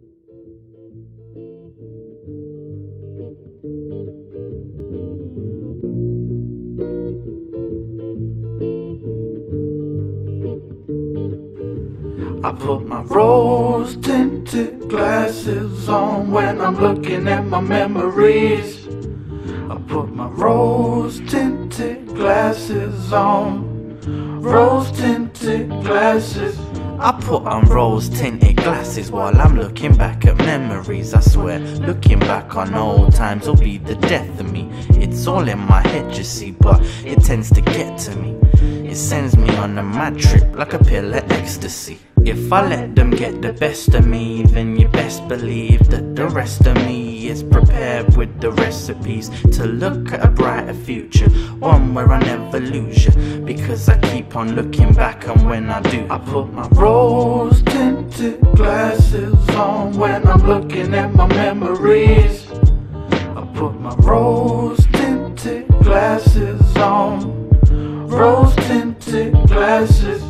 I put my rose tinted glasses on when I'm looking at my memories. I put my rose tinted glasses on, rose tinted glasses. I put on rose tinted glasses while I'm looking back at memories. I swear, looking back on old times will be the death of me. It's all in my head, you see, but it tends to get to me. It sends me on a mad trip like a pill of ecstasy. If I let them get the best of me, then you best believe that the rest of me is prepared with the recipes to look at a brighter future, one where I never lose you, because I keep on looking back, and when I do, I put my rose tinted glasses on when I'm looking at my memories. I put my rose tinted glasses on, rose tinted glasses.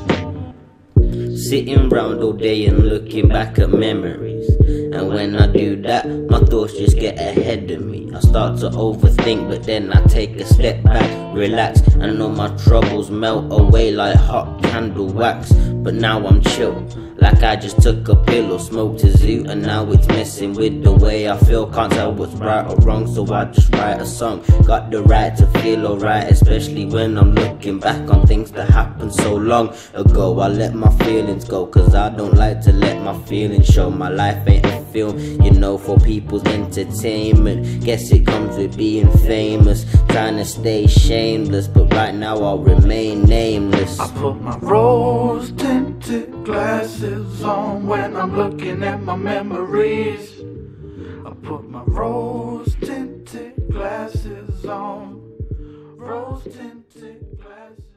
Sitting round all day and looking back at memories, and when I do that, my thoughts just get ahead of me. I start to overthink, but then I take a step back, relax, and all my troubles melt away like hot candle wax. But now I'm chill, like I just took a pill or smoked a zoo, and now it's messing with the way I feel. Can't tell what's right or wrong, so I just write a song. Got the right to feel alright, especially when I'm looking back on things that happened so long ago. I let my feelings go, cause I don't like to let my feelings show. My life ain't a film, you know, for people's entertainment. Guess it comes with being famous, trying to stay shameless, but right now I'll remain nameless. I put my rose tinted glasses on when I'm looking at my memories. I put my rose tinted glasses on, rose tinted glasses.